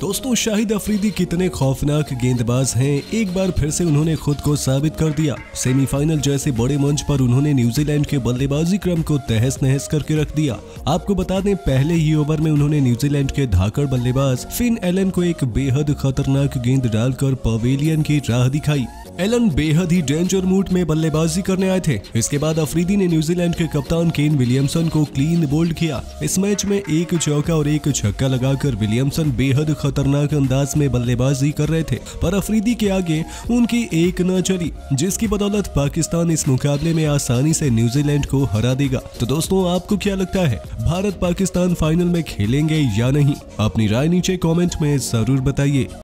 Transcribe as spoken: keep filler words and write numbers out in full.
दोस्तों शाहिद अफरीदी कितने खौफनाक गेंदबाज हैं, एक बार फिर से उन्होंने खुद को साबित कर दिया। सेमीफाइनल जैसे बड़े मंच पर उन्होंने न्यूजीलैंड के बल्लेबाजी क्रम को तहस नहस करके रख दिया। आपको बता दें, पहले ही ओवर में उन्होंने न्यूजीलैंड के धाकड़ बल्लेबाज फिन एलन को एक बेहद खतरनाक गेंद डालकर पवेलियन की राह दिखाई। एलन बेहद ही डेंजर मूड में बल्लेबाजी करने आए थे। इसके बाद अफरीदी ने न्यूजीलैंड के कप्तान केन विलियमसन को क्लीन बोल्ड किया। इस मैच में एक चौका और एक छक्का लगाकर विलियमसन बेहद खतरनाक अंदाज में बल्लेबाजी कर रहे थे, पर अफरीदी के आगे उनकी एक न चली, जिसकी बदौलत पाकिस्तान इस मुकाबले में आसानी से न्यूजीलैंड को हरा देगा। तो दोस्तों आपको क्या लगता है, भारत पाकिस्तान फाइनल में खेलेंगे या नहीं? अपनी राय नीचे कमेंट में जरूर बताइए।